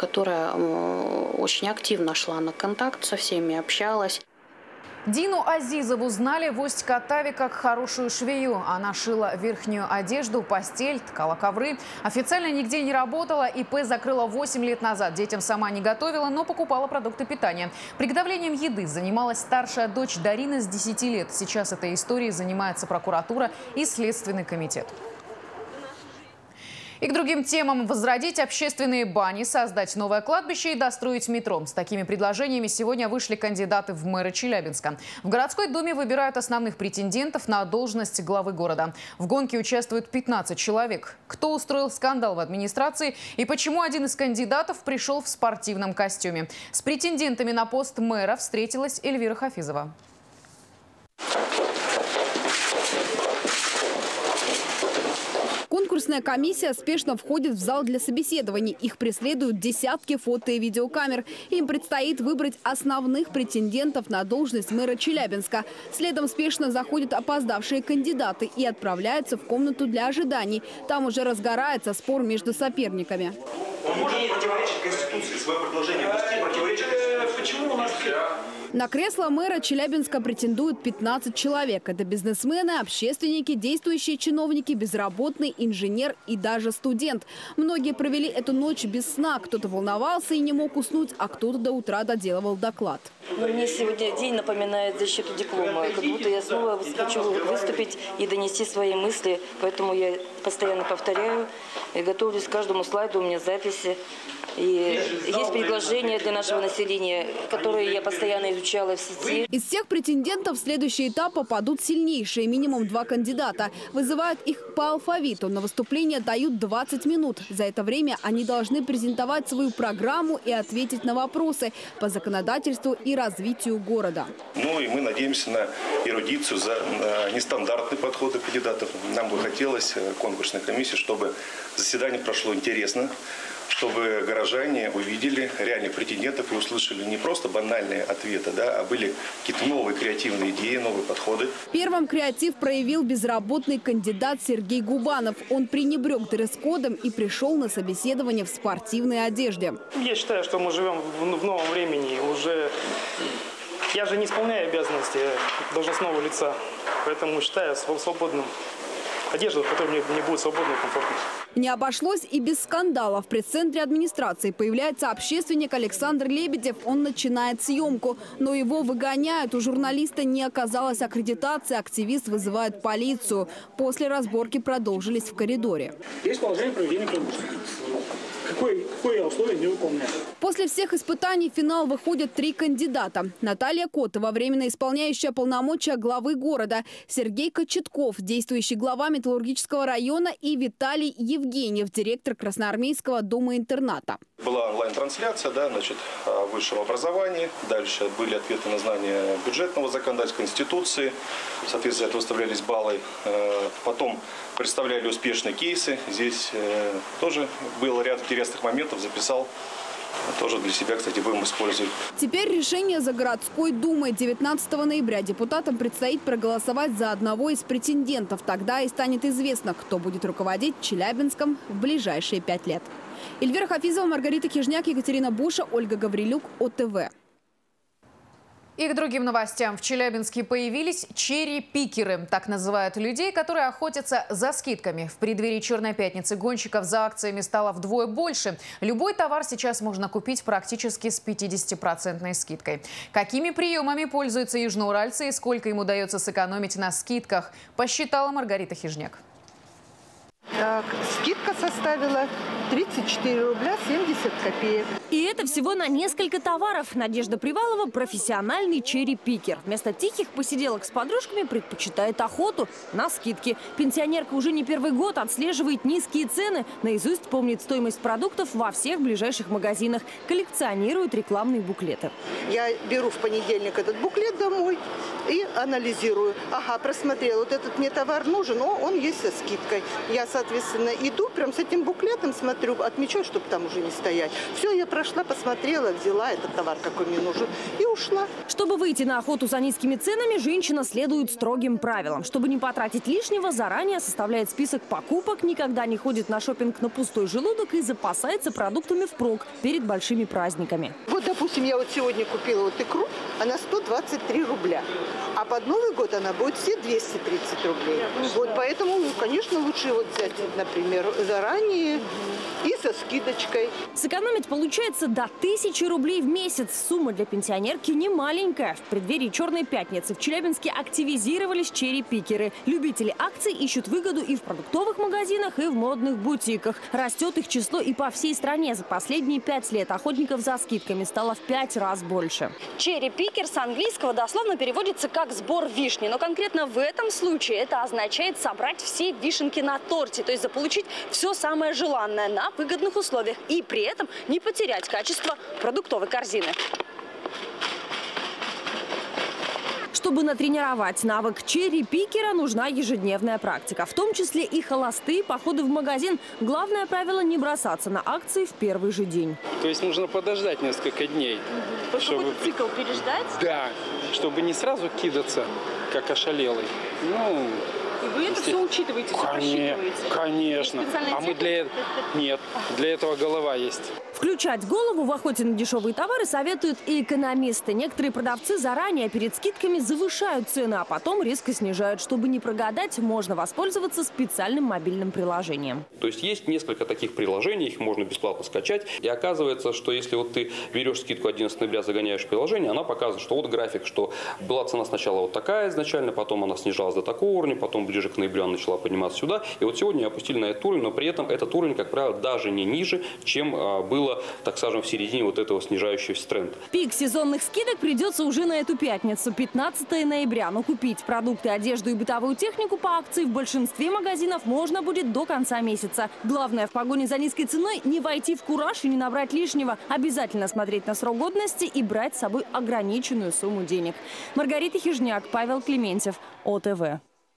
которая очень активно шла на контакт со всеми, общалась. Дину Азизову знали в Усть-Катаве как хорошую швею. Она шила верхнюю одежду, постель, ткала ковры. Официально нигде не работала. ИП закрыла 8 лет назад. Детям сама не готовила, но покупала продукты питания. Приготовлением еды занималась старшая дочь Дарина с 10 лет. Сейчас этой историей занимается прокуратура и Следственный комитет. И к другим темам: возродить общественные бани, создать новое кладбище и достроить метро. С такими предложениями сегодня вышли кандидаты в мэры Челябинска. В городской думе выбирают основных претендентов на должность главы города. В гонке участвуют 15 человек. Кто устроил скандал в администрации и почему один из кандидатов пришел в спортивном костюме? С претендентами на пост мэра встретилась Эльвира Хафизова. Конкурсная комиссия спешно входит в зал для собеседований. Их преследуют десятки фото- и видеокамер. Им предстоит выбрать основных претендентов на должность мэра Челябинска. Следом спешно заходят опоздавшие кандидаты и отправляются в комнату для ожиданий. Там уже разгорается спор между соперниками. Он может противоречить Конституции, свое предложение ввести противоречит Конституции. Почему у нас... На кресло мэра Челябинска претендуют 15 человек. Это бизнесмены, общественники, действующие чиновники, безработный, инженер и даже студент. Многие провели эту ночь без сна. Кто-то волновался и не мог уснуть, а кто-то до утра доделывал доклад. Мне сегодня день напоминает защиту диплома. Как будто я снова хочу выступить и донести свои мысли. Поэтому я постоянно повторяю и готовлюсь к каждому слайду. У меня записи. И есть предложения для нашего населения, которые я постоянно изучала в сети. Из всех претендентов в следующий этап попадут сильнейшие. Минимум 2 кандидата. Вызывают их по алфавиту. На выступление дают 20 минут. За это время они должны презентовать свою программу и ответить на вопросы по законодательству и развитию города. Ну и мы надеемся на эрудицию, за нестандартные подходы кандидатов. Нам бы хотелось, конкурсной комиссии, чтобы заседание прошло интересно, чтобы горожане увидели реальных претендентов и услышали не просто банальные ответы, а были какие-то новые креативные идеи, новые подходы. Первым креатив проявил безработный кандидат Сергей Губанов. Он пренебрег дресс-кодом и пришел на собеседование в спортивной одежде. Я считаю, что мы живем в новом времени. Я же не исполняю обязанности должностного лица, поэтому считаю свободным одежду, в которой мне будет свободно и комфортно. Не обошлось и без скандала. В пресс-центре администрации появляется общественник Александр Лебедев. Он начинает съемку, но его выгоняют. У журналиста не оказалось аккредитации. Активист вызывает полицию. После разборки продолжились в коридоре. Есть положение проведения конкурса. Какое условие не выполняю? После всех испытаний в финал выходят 3 кандидата. Наталья Котова, временно исполняющая полномочия главы города. Сергей Кочетков, действующий глава Металлургического района. И Виталий Евгеньев, директор Красноармейского дома-интерната. Была онлайн-трансляция, о высшем образовании. Дальше были ответы на знание бюджетного законодательства, Конституции. Соответственно, это выставлялись баллы. Потом представляли успешные кейсы. Здесь тоже был ряд интересных моментов, записал. Тоже для себя, кстати, будем использовать. Теперь решение за городской думой. 19 ноября депутатам предстоит проголосовать за одного из претендентов. Тогда и станет известно, кто будет руководить Челябинском в ближайшие 5 лет. Эльвира Хафизова, Маргарита Хижняк, Екатерина Буша, Ольга Гаврилюк, ОТВ. И к другим новостям. В Челябинске появились черри-пикеры. Так называют людей, которые охотятся за скидками. В преддверии Черной пятницы гонщиков за акциями стало вдвое больше. Любой товар сейчас можно купить практически с 50% скидкой. Какими приемами пользуются южноуральцы и сколько им удается сэкономить на скидках, посчитала Маргарита Хижняк. Так, скидка составила 34 рубля 70 копеек. И это всего на несколько товаров. Надежда Привалова – профессиональный черри-пикер. Вместо тихих посиделок с подружками предпочитает охоту на скидки. Пенсионерка уже не первый год отслеживает низкие цены. Наизусть помнит стоимость продуктов во всех ближайших магазинах. Коллекционирует рекламные буклеты. Я беру в понедельник этот буклет домой и анализирую. Ага, просмотрела, вот этот мне товар нужен, но он есть со скидкой. Я соответственно, иду прям с этим буклетом, смотрю, отмечаю, чтобы там уже не стоять. Все, я прошла, посмотрела, взяла этот товар, какой мне нужен, и ушла. Чтобы выйти на охоту за низкими ценами, женщина следует строгим правилам. Чтобы не потратить лишнего, заранее составляет список покупок, никогда не ходит на шопинг на пустой желудок и запасается продуктами впрок перед большими праздниками. Вот, допустим, я вот сегодня купила вот икру, она 123 рубля. А под Новый год она будет все 230 рублей. Вот поэтому, конечно, лучше вот взять, например, заранее и со скидочкой. Сэкономить получается до 1000 рублей в месяц. Сумма для пенсионерки не маленькая. В преддверии Черной пятницы в Челябинске активизировались черри-пикеры. Любители акций ищут выгоду и в продуктовых магазинах, и в модных бутиках. Растет их число и по всей стране. За последние 5 лет охотников за скидками стало в 5 раз больше. Черри-пикер с английского дословно переводится как сбор вишни. Но конкретно в этом случае это означает собрать все вишенки на торте. То есть заполучить все самое желанное на выгодных условиях. И при этом не потерять качество продуктовой корзины. Чтобы натренировать навык черри-пикера, нужна ежедневная практика. В том числе и холостые походы в магазин. Главное правило – не бросаться на акции в первый же день. То есть нужно подождать несколько дней. Чтобы цикл переждать? Да, чтобы не сразу кидаться, как ошалелый. Ну, и вы это все учитываете, все просчитываете? Конечно. А мы для этого... Нет, для этого голова есть. Включать голову в охоте на дешевые товары советуют и экономисты. Некоторые продавцы заранее перед скидками завышают цены, а потом резко снижают. Чтобы не прогадать, можно воспользоваться специальным мобильным приложением. То есть есть несколько таких приложений, их можно бесплатно скачать. И оказывается, что если вот ты берешь скидку 11 ноября, загоняешь приложение, она показывает, что вот график, что была цена сначала вот такая изначально, потом она снижалась до такого уровня, потом ближе к ноябрю она начала подниматься сюда. И вот сегодня опустили на этот уровень, но при этом этот уровень, как правило, даже не ниже, чем было, так скажем, в середине вот этого снижающегося тренда. Пик сезонных скидок придется уже на эту пятницу, 15 ноября. Но купить продукты, одежду и бытовую технику по акции в большинстве магазинов можно будет до конца месяца. Главное в погоне за низкой ценой не войти в кураж и не набрать лишнего. Обязательно смотреть на срок годности и брать с собой ограниченную сумму денег. Маргарита Хижняк, Павел Клементьев, ОТВ.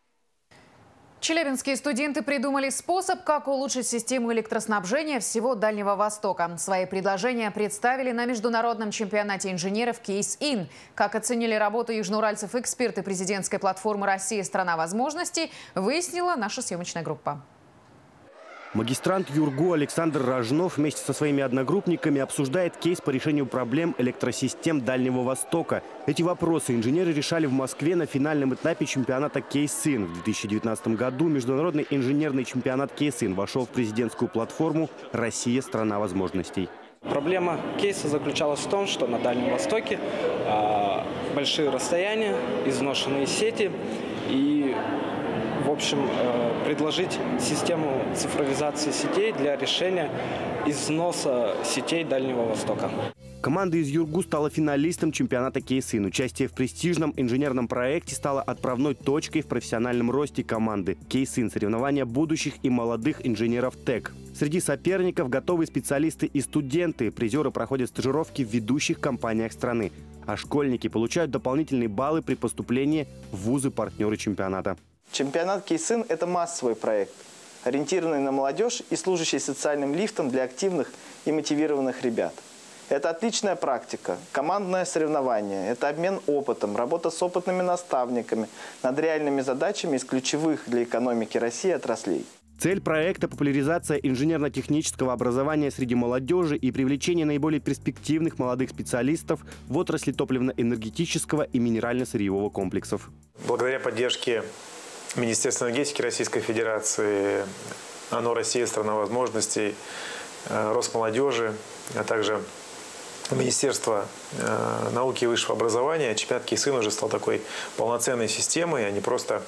Челябинские студенты придумали способ, как улучшить систему электроснабжения всего Дальнего Востока. Свои предложения представили на международном чемпионате инженеров Кейс-Ин. Как оценили работу южноуральцев эксперты президентской платформы «Россия – страна возможностей», выяснила наша съемочная группа. Магистрант ЮрГУ Александр Рожнов вместе со своими одногруппниками обсуждает кейс по решению проблем электросистем Дальнего Востока. Эти вопросы инженеры решали в Москве на финальном этапе чемпионата Кейс-Ин. В 2019 году международный инженерный чемпионат Кейс-Ин вошел в президентскую платформу «Россия – страна возможностей». Проблема кейса заключалась в том, что на Дальнем Востоке большие расстояния, изношенные сети и, в общем, предложить систему цифровизации сетей для решения износа сетей Дальнего Востока. Команда из ЮрГУ стала финалистом чемпионата Кейс-Ин. Участие в престижном инженерном проекте стало отправной точкой в профессиональном росте команды. Кейс-Ин – соревнования будущих и молодых инженеров ТЭК. Среди соперников готовые специалисты и студенты. Призеры проходят стажировки в ведущих компаниях страны. А школьники получают дополнительные баллы при поступлении в вузы-партнеры чемпионата. Чемпионат Кейс-Ин – это массовый проект, ориентированный на молодежь и служащий социальным лифтом для активных и мотивированных ребят. Это отличная практика, командное соревнование, это обмен опытом, работа с опытными наставниками над реальными задачами из ключевых для экономики России отраслей. Цель проекта – популяризация инженерно-технического образования среди молодежи и привлечение наиболее перспективных молодых специалистов в отрасли топливно-энергетического и минерально-сырьевого комплексов. Благодаря поддержке Министерства энергетики Российской Федерации, ОНО «Россия – страна возможностей», Росмолодежи, а также Министерство науки и высшего образования, чемпионат Кейс-Ин уже стал такой полноценной системой, а не просто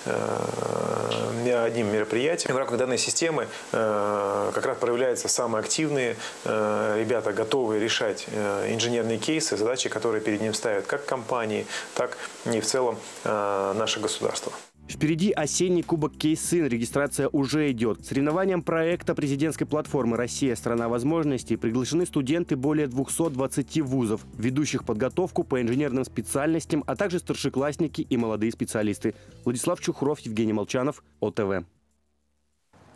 одним мероприятием. В рамках данной системы как раз проявляются самые активные ребята, готовые решать инженерные кейсы, задачи, которые перед ним ставят как компании, так и в целом наше государство. Впереди осенний кубок Кейс-Ин. Регистрация уже идет. К соревнованиям проекта президентской платформы «Россия – страна возможностей» приглашены студенты более 220 вузов, ведущих подготовку по инженерным специальностям, а также старшеклассники и молодые специалисты. Владислав Чухров, Евгений Молчанов, ОТВ.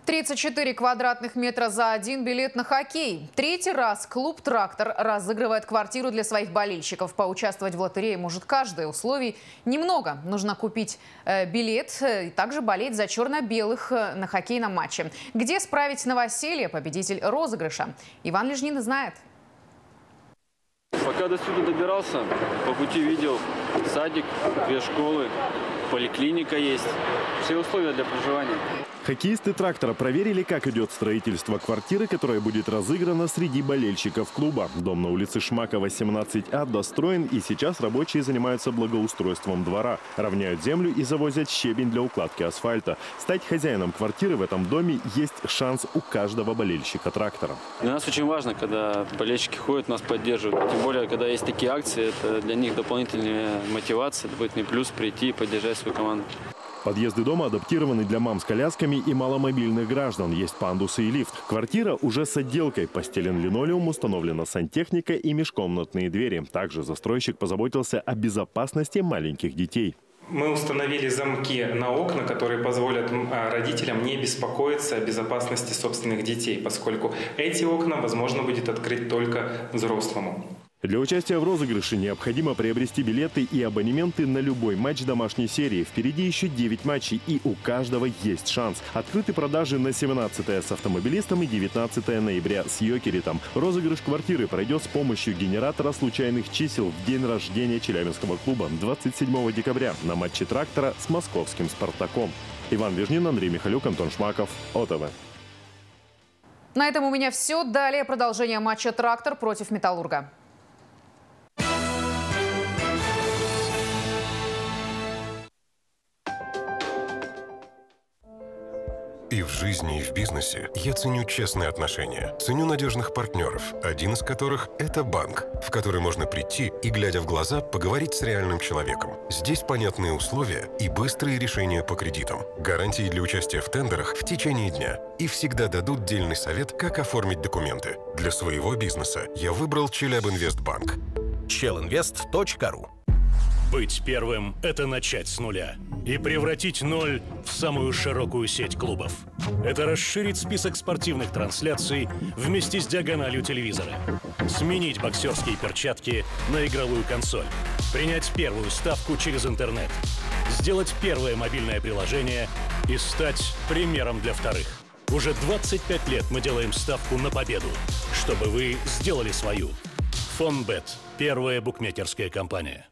34 квадратных метра за один билет на хоккей. Третий раз клуб «Трактор» разыгрывает квартиру для своих болельщиков. Поучаствовать в лотерее может каждый. Условий немного. Нужно купить билет и также болеть за черно-белых на хоккейном матче. Где справить новоселье, победитель розыгрыша? Иван Лежнин знает. Пока до сюда добирался, по пути видел садик, 2 школы, поликлиника есть. Все условия для проживания. Хоккеисты «Трактора» проверили, как идет строительство квартиры, которая будет разыграна среди болельщиков клуба. Дом на улице Шмакова, 18А, достроен, и сейчас рабочие занимаются благоустройством двора. Равняют землю и завозят щебень для укладки асфальта. Стать хозяином квартиры в этом доме есть шанс у каждого болельщика «Трактора». Для нас очень важно, когда болельщики ходят, нас поддерживают. Тем более, когда есть такие акции, это для них дополнительная мотивация, дополнительный плюс прийти и поддержать свою команду. Подъезды дома адаптированы для мам с колясками и маломобильных граждан. Есть пандусы и лифт. Квартира уже с отделкой. Постелен линолеум, установлена сантехника и межкомнатные двери. Также застройщик позаботился о безопасности маленьких детей. Мы установили замки на окна, которые позволят родителям не беспокоиться о безопасности собственных детей, поскольку эти окна возможно будет открыть только взрослому. Для участия в розыгрыше необходимо приобрести билеты и абонементы на любой матч домашней серии. Впереди еще 9 матчей, и у каждого есть шанс. Открыты продажи на 17-е с автомобилистом и 19 ноября с Йокеритом. Розыгрыш квартиры пройдет с помощью генератора случайных чисел в день рождения Челябинского клуба 27 декабря на матче «Трактора» с московским «Спартаком». Иван Вежнин, Андрей Михалюк, Антон Шмаков, ОТВ. На этом у меня все. Далее продолжение матча «Трактор» против «Металлурга». И в жизни, и в бизнесе я ценю честные отношения. Ценю надежных партнеров, один из которых – это банк, в который можно прийти и, глядя в глаза, поговорить с реальным человеком. Здесь понятные условия и быстрые решения по кредитам. Гарантии для участия в тендерах в течение дня. И всегда дадут дельный совет, как оформить документы. Для своего бизнеса я выбрал Челябинвестбанк. Челинвест.ру. Быть первым – это начать с нуля и превратить ноль в самую широкую сеть клубов. Это расширить список спортивных трансляций вместе с диагональю телевизора, сменить боксерские перчатки на игровую консоль, принять первую ставку через интернет, сделать первое мобильное приложение и стать примером для вторых. Уже 25 лет мы делаем ставку на победу, чтобы вы сделали свою. Фонбет – первая букмекерская компания.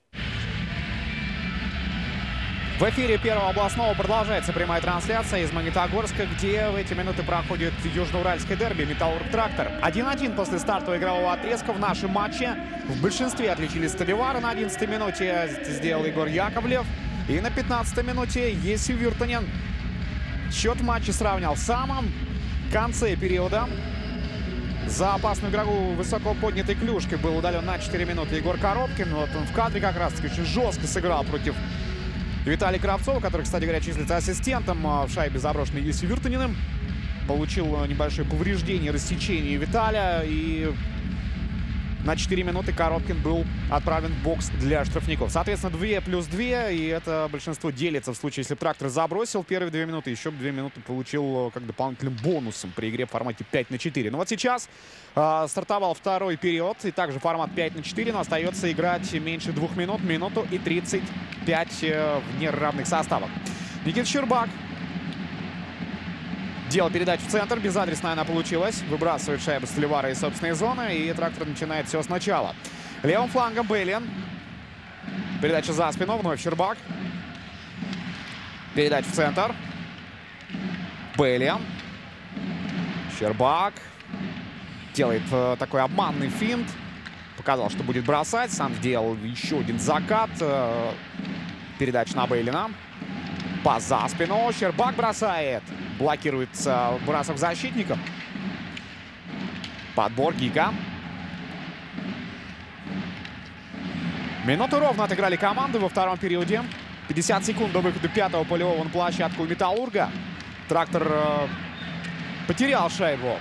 В эфире Первого областного продолжается прямая трансляция из Магнитогорска, где в эти минуты проходит южноуральское дерби «Металлург-Трактор». 1-1 после стартового игрового отрезка в нашем матче. В большинстве отличились Столивары. На 11-й минуте сделал Егор Яковлев. И на 15-й минуте Еси Вюртанен счет в матче сравнял в самом конце периода. За опасную игру высоко поднятой клюшкой был удален на 4 минуты Егор Коробкин. Вот он в кадре как раз-таки очень жестко сыграл против Виталия Кравцова, который, кстати говоря, числится ассистентом в шайбе, заброшенной Еси Вюртаниным. Получил небольшое повреждение, рассечение Виталия. И на 4 минуты Коробкин был отправлен в бокс для штрафников. Соответственно, 2 плюс 2. И это большинство делится в случае, если «Трактор» забросил первые 2 минуты. Еще 2 минуты получил как дополнительным бонусом при игре в формате 5-4. Но вот сейчас стартовал второй период. И также формат 5-4. Но остается играть меньше 2 минут. Минуту и 35 в неравных составах. Никита Щербак делал передачу в центр. Безадресная она получилась. Выбрасывает шайбу Столивара из собственной зоны. И «Трактор» начинает все сначала. Левым флангом Бейлин. Передача за спину. Вновь Щербак. Передача в центр. Бейлин. Щербак. Делает такой обманный финт. Показал, что будет бросать. Сам сделал еще один закат. Передача на Бейлина. Пас за спину. Щербак бросает. Блокируется бросок защитников. Подбор Гика. Минуту ровно отыграли команды во втором периоде. 50 секунд до выхода пятого полевого на площадку у «Металлурга». «Трактор» потерял шайбу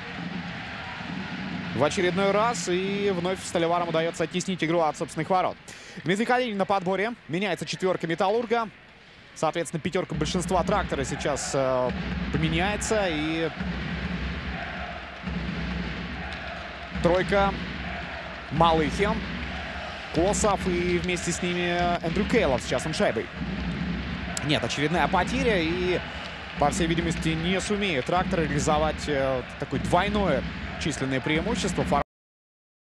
в очередной раз. И вновь Столиварам удается оттеснить игру от собственных ворот. Дмитрий Калинин на подборе. Меняется четверка «Металлурга». Соответственно, пятерка большинства трактора сейчас поменяется. И тройка Малыхин, Косов и вместе с ними Эндрю Кейлов с частным шайбой. Нет, очередная потеря. И, по всей видимости, не сумеет трактор реализовать такое двойное численное преимущество.